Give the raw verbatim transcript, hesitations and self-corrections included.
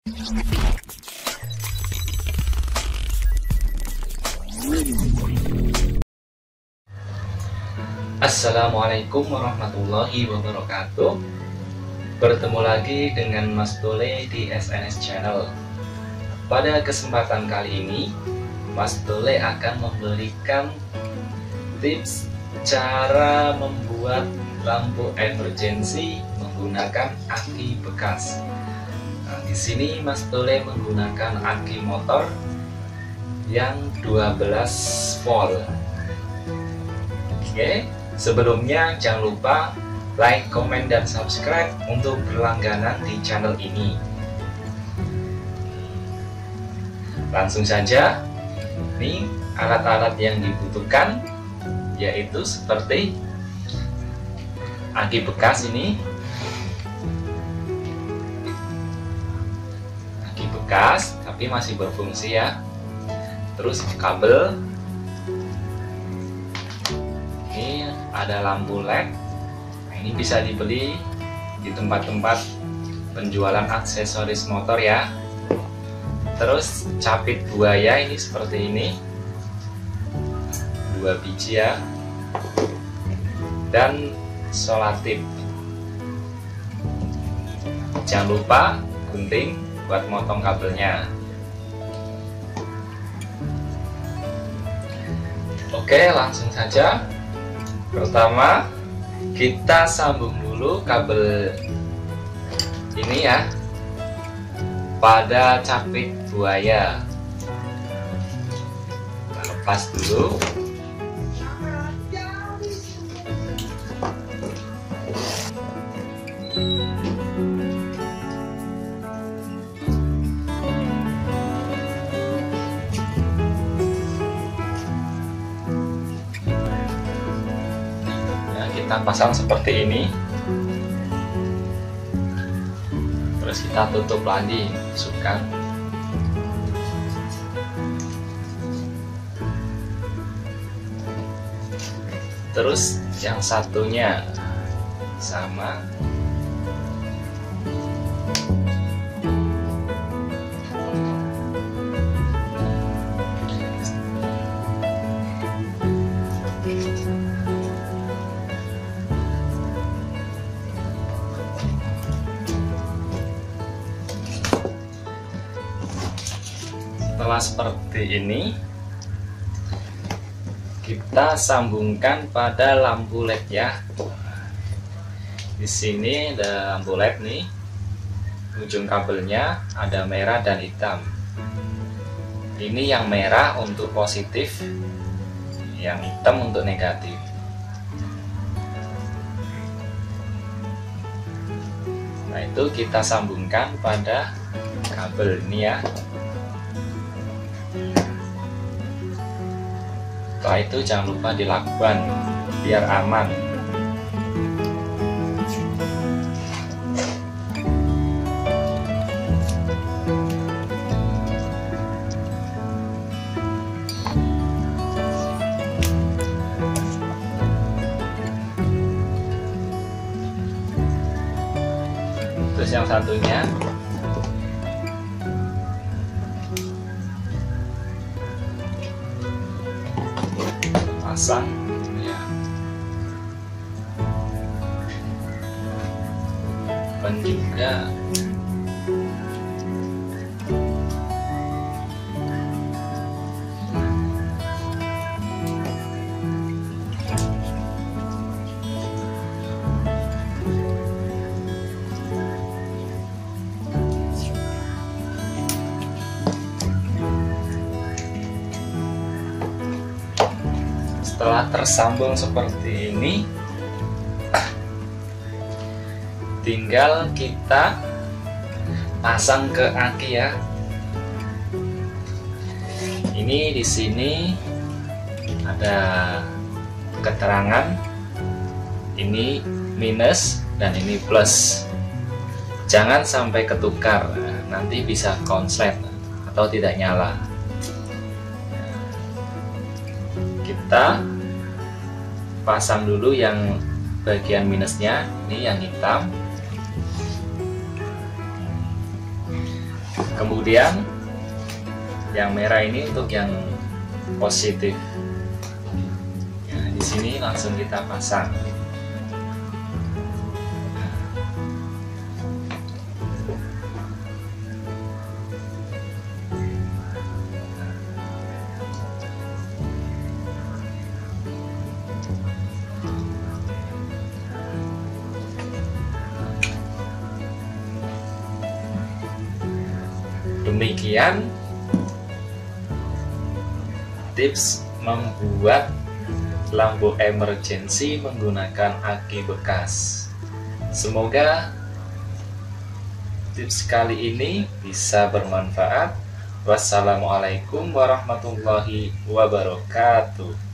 Assalamualaikum warahmatullahi wabarakatuh. Bertemu lagi dengan Mas Tole di S N S Channel. Pada kesempatan kali ini, Mas Tole akan memberikan tips cara membuat lampu emergency menggunakan aki bekas. Nah, di sini Mas Tole menggunakan aki motor yang dua belas volt. Oke, sebelumnya jangan lupa like, komen, dan subscribe untuk berlangganan di channel ini. Langsung saja, nih alat-alat yang dibutuhkan yaitu seperti aki bekas ini, aki bekas tapi masih berfungsi ya. Terus kabel, ini ada lampu L E D. Nah, ini bisa dibeli di tempat-tempat penjualan aksesoris motor ya. Terus capit buaya ini seperti ini, dua biji ya, dan solatif. Jangan lupa gunting buat motong kabelnya. Oke, langsung saja. Pertama, kita sambung dulu kabel ini ya pada capit buaya. Kita lepas dulu. Kita pasang seperti ini, terus kita tutup lagi, masukkan. Terus yang satunya sama. Setelah seperti ini, kita sambungkan pada lampu L E D ya. Di sini ada lampu L E D nih. Ujung kabelnya ada merah dan hitam. Ini yang merah untuk positif, yang hitam untuk negatif. Nah, itu kita sambungkan pada kabel ini ya. Setelah itu jangan lupa dilakban biar aman. Terus yang satunya pasang ya, dan juga setelah tersambung seperti ini, tinggal kita pasang ke aki ya. Ini di sini ada keterangan, ini minus dan ini plus. Jangan sampai ketukar, nanti bisa konslet atau tidak nyala. Kita pasang dulu yang bagian minusnya, ini yang hitam. Kemudian yang merah ini untuk yang positif. Nah, di sini langsung kita pasang. Demikian tips membuat lampu emergency menggunakan aki bekas. Semoga tips kali ini bisa bermanfaat. Wassalamualaikum warahmatullahi wabarakatuh.